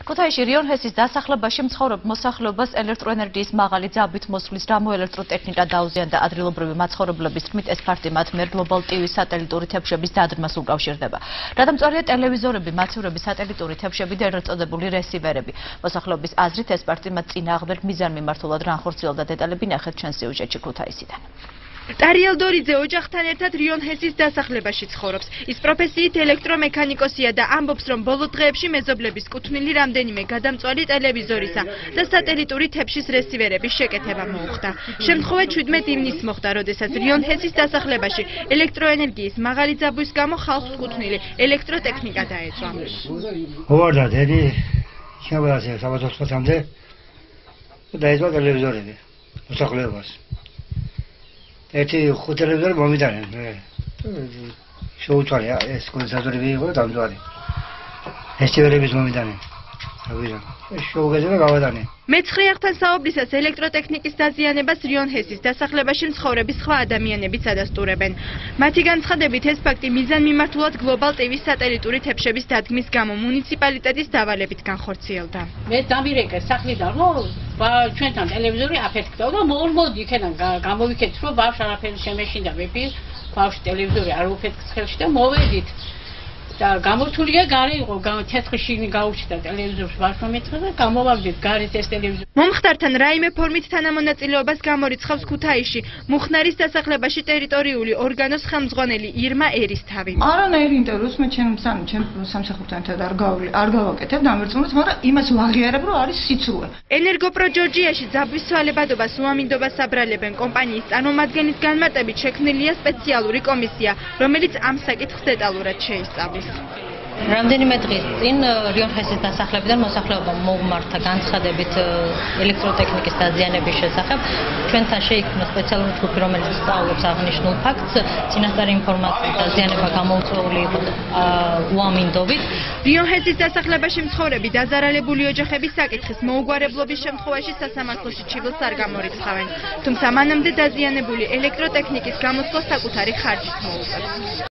ქუთაისში რიონჰესის დასახლებაში მცხოვრებ მოსახლეობას ელექტროენერგიის მაღალი ძაბვით მოსვლის გამო ელექტროტექნიკა დაუზიანდა. ადრილობრივი მაცხოვრებლების თქმით, ეს ფაქტი მათ მიერ გლობალ ტივის სატელიტური თებშების დადგმას უკავშირდება. რადგან ტელევიზორები, მაცევრები, სატელიტური თებშები და ეგრეთ წოდებული რესივერები. მოსახლეობის აზრით, ეს ფაქტი მათ წინააღმდეგ მიზანმიმართულად განხორციელდა. დეტალები ნახეთ ჩვენს სიუჟეტში ქუთაისიდან. ტარიელ დორიძე ოჯახთან ერთად რიონჰესის დასახლებაში ცხოვრობს. ის პროფესიით ელექტრომექანიკოსია და ამბობს, რომ ბოლო დღეებში მეზობლების კუთვნილი რამდენიმე გადამწვარი ტელევიზორისა და სატელიტური თებშის რესივერების შეკეთება მოუხდა. შემთხვევა 17 ივნისს მოხდა, როდესაც რიონჰესის დასახლებაში ელექტროენერგიის მაღალი ძაბვის გამო ხალხს კუთვნილი ელექტროტექნიკა დაეწვა. მოვარდა დედი, შემოგვიაზრდა საბათოს ხუთამდე დაეწვა ტელევიზორები მოსახლეობას. ერთი ხუთი ტელევიზორი მომიტანენ. შეუცვალია ეს კონდენსატორები იყო დამძვარი. რესივერების მომიტანენ. შოუგეზე გავადანე. მეცხრეახთან საუბრისას ელექტროტექნიკის დაზიანებას რიონჰესის დასახლებაში მცხოვრები სხვა ადამიანებიც ადასტურებენ. მათი განცხადებით, ეს ფაქტი მიზანმიმართულად გლობალ ტივის სატელიტური თებშების დადგმის გამო მუნიციპალიტეტის დავალებით განხორციელდა. მე დამირეკე სახლიდან, ჩვენთან ტელევიზორი აფეთქდა და მოდი იქიდან გამოვიქეთ, რომ ბავშვს არაფერი შემეშინდა, მეფი ბავშვი ტელევიზორი არ უფეთქს ხელში და მოვედით. და გამორთულია გარე იყო, თეთრი შიგნი გაუჩნდა ტელევიზორს ბავშვმა მეცხრე და გამოვაგდით გარეთ ეს ტელევიზორი. მომხდართან რაიმე ფორმით თანამონაწილეობას გამორიცხავს ქუთაისში მუხნარის დასახლებაში ტერიტორიული ორგანოს ხელმძღვანელი ირმა ერისთავი. არანაირ ინტერვიუს მე ჩემ სამსახურთან ერთად არ გავაკეთებ დამერწმუნდით, მაგრამ იმას ვაღიარებ, რომ არის სიცრუე. ენერგოპრო ჯორჯიაში ძაბვის ცვალებადობას უამინდობას აბრალებენ. კომპანიის წარმომადგენლის განმარტებით შექმნილია სპეციალური კომისია, რომელიც ამ საკითხს დეტალურად შეისწავლის. რამდენიმე დღის წინ რიონჰესის დასახლებიდან მოსახლეობამ მოუმართა განცხადებით ელექტროტექნიკის დაზიანების შესახებ. ჩვენთან შეიქმნა სპეციალური ჯგუფი, რომელიც სწავლობს აღნიშნულ ფაქტს. წინასწარი ინფორმაციის დაზიანება გამოუწვეული იყო უამინდობით. რიონჰესის დასახლებაში მცხოვრები დაზარალებული ოჯახების საკითხის მოუგვარებლობის შემთხვევაში სასამართლოში ჩივილს არ გამორიცხავენ. თუმცა მანამდე დაზიანებული ელექტროტექნიკის გამოსვლა საკუთარი ხარჯით მოუწევს.